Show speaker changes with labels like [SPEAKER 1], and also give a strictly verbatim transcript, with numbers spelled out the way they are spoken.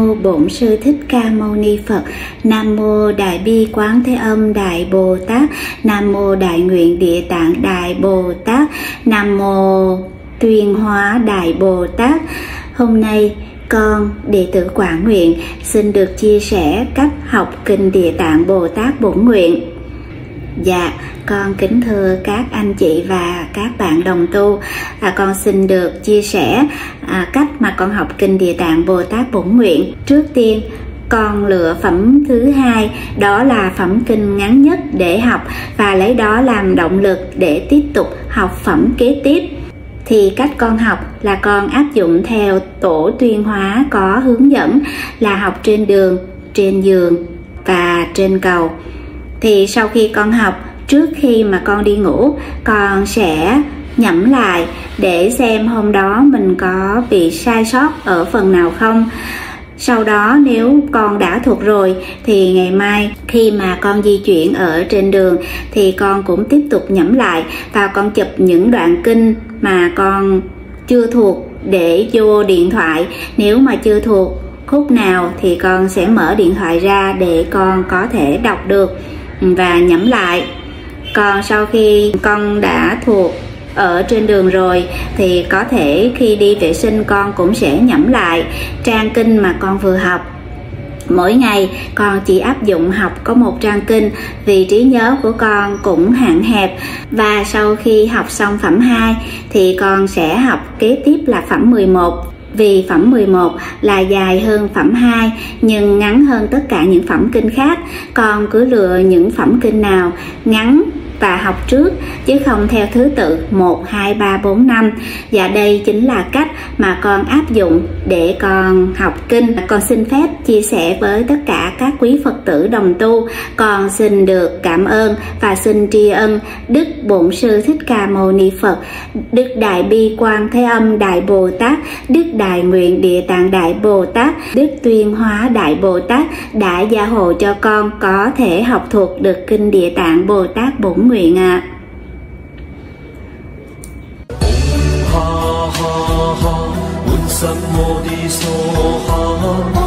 [SPEAKER 1] mô Bổn Sư Thích Ca Mâu Ni Phật. Nam mô Đại Bi Quán Thế Âm Đại Bồ Tát. Nam mô Đại Nguyện Địa Tạng Đại Bồ Tát. Nam mô Tuyên Hóa Đại Bồ Tát. Hôm nay con đệ tử Quảng Nguyện xin được chia sẻ cách học kinh Địa Tạng Bồ Tát Bổn Nguyện. Dạ, con kính thưa các anh chị và các bạn đồng tu, à, con xin được chia sẻ à, cách mà con học kinh Địa Tạng Bồ Tát Bổn Nguyện. Trước tiên, con lựa phẩm thứ hai, đó là phẩm kinh ngắn nhất để học và lấy đó làm động lực để tiếp tục học phẩm kế tiếp. Thì cách con học là con áp dụng theo tổ tuyên hóa có hướng dẫn là học trên đường, trên giường và trên cầu. Thì sau khi con học, trước khi mà con đi ngủ, con sẽ nhẩm lại để xem hôm đó mình có bị sai sót ở phần nào không. Sau đó nếu con đã thuộc rồi thì ngày mai khi mà con di chuyển ở trên đường thì con cũng tiếp tục nhẩm lại và con chụp những đoạn kinh mà con chưa thuộc để vô điện thoại. Nếu mà chưa thuộc khúc nào thì con sẽ mở điện thoại ra để con có thể đọc được và nhẩm lại. Còn sau khi con đã thuộc ở trên đường rồi thì có thể khi đi vệ sinh con cũng sẽ nhẩm lại trang kinh mà con vừa học. Mỗi ngày con chỉ áp dụng học có một trang kinh vì trí nhớ của con cũng hạn hẹp. Và sau khi học xong phẩm hai thì con sẽ học kế tiếp là phẩm mười một. Vì phẩm mười một là dài hơn phẩm hai nhưng ngắn hơn tất cả những phẩm kinh khác. Con cứ lựa những phẩm kinh nào ngắn và học trước chứ không theo thứ tự một, hai, ba, bốn, năm. Và đây chính là cách mà con áp dụng để con học kinh. Con xin phép chia sẻ với tất cả các quý Phật tử đồng tu. Con xin được cảm ơn và xin tri ân Đức Bổn Sư Thích Ca Mâu Ni Phật, Đức Đại Bi Quán Thế Âm Đại Bồ Tát, Đức Đại Nguyện Địa Tạng Đại Bồ Tát, Đức Tuyên Hóa Đại Bồ Tát đã gia hộ cho con có thể học thuộc được kinh Địa Tạng Bồ Tát Bổn Nguyện ạ. À.